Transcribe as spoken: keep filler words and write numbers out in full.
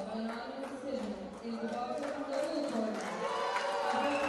by unanimous decision. It is the boxer from Liverpool.